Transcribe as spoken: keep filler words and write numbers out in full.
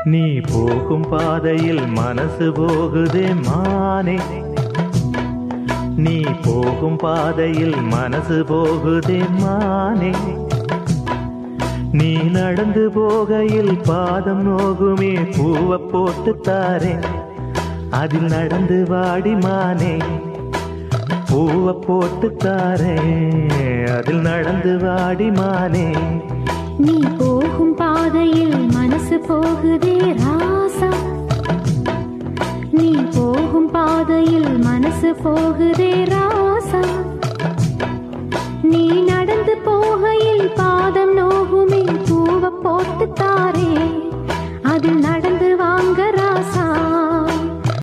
நீ போகும் பாதையில் மனசு போகுதே மானே, நீ போகும் பாதையில் மனசு போகுதே மானே, நீ நடந்து போகையில் பாதம் நோகுமே பூவை போட்டு தாரேன், அதில் நடந்து வாடி மானே, பூவை போட்டு தாரேன், அதில் நடந்து வாடி மானே. நீ போகும் பாதையில் மனசு போகுதே ராசா, நீ போகும் பாதையில் மனசு போகுதே ராசா, நீ நடந்து போகையில் பாதம் நோகுமே பூவை போட்டு தாரே.